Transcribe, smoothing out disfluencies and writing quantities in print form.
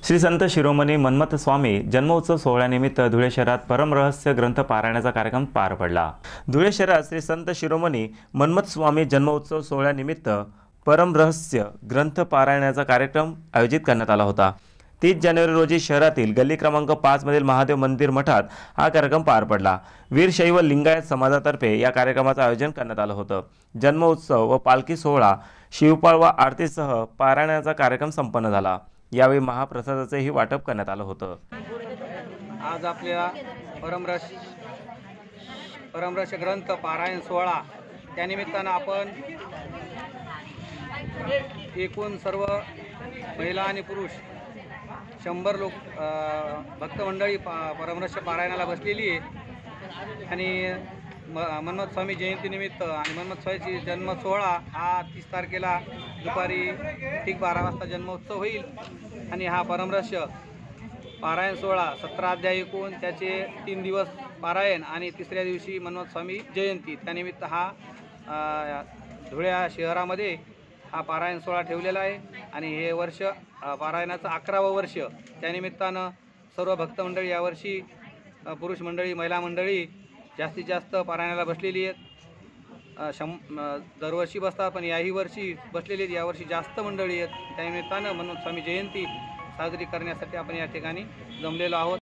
श्री संत शिरोमणी मन्मथ स्वामी जन्मोत्सव सोहळ्यानिमित्त धुळे शहरात परमरहस्य ग्रंथ पारायणाचा कार्यक्रम पार पडला। धुळे शहरात श्री संत शिरोमणी मन्मथ स्वामी जन्मोत्सव सोहळ्यानिमित्त परमरहस्य ग्रंथ पारायणाचा कार्यक्रम आयोजित करण्यात आला होता। 30 जानेवारी रोजी शहरातील गल्ली क्रमांक 5 मधील महादेव मंदिर मठात हा कार्यक्रम पार पडला। वीरशैव लिंगायत समाजातर्फे या कार्यक्रमाचे आयोजन करण्यात आले होते। जन्मोत्सव व पालखी सोहळा, शिवपाळ व आरतीसह पारायणाचा कार्यक्रम संपन्न झाला। यावेळी महाप्रसादाचेही वाटप करण्यात आलं होतं। आज आपल्या परमरहस्य ग्रंथ पारायण सोहळा त्यानिमित्तानं आपण एकूण सर्व महिला आणि पुरुष 100 लोक भक्त मंडळी परमरहस्य पारायणाला बसलेली आहे। आणि मन्मथ स्वामी जयंतीनिमित्त आणि मन्मथ स्वामीची जन्म सोहळा हा 30 तारखेला दुपारी ठीक 12 वाजता जन्मोत्सव होईल। आणि हा परमरहस्य पारायण सोहळा 17 अध्याय ऐकून त्याचे 3 दिवस पारायण आणि तिसऱ्या दिवशी मन्मथ स्वामी जयंती त्यानिमित्त हा धुळे शहरामध्ये हा पारायण सोहळा ठेवलेला आहे। आणि हे वर्ष पारायणाचं 11वं वर्ष त्यानिमित्तानं सर्व भक्त मंडळी यावर्षी पुरुष मंडळी महिला मंडळी जास्तीत जास्त पारायणाला बसलेली आहेत। दरवर्षी बसतात पण याही वर्षी बसलेली आहेत। यावर्षी जास्त मंडळी आहेत। त्यानिमित्तानं मन्मथ स्वामी जयंती साजरी करण्यासाठी आपण या ठिकाणी जमलेलो आहोत।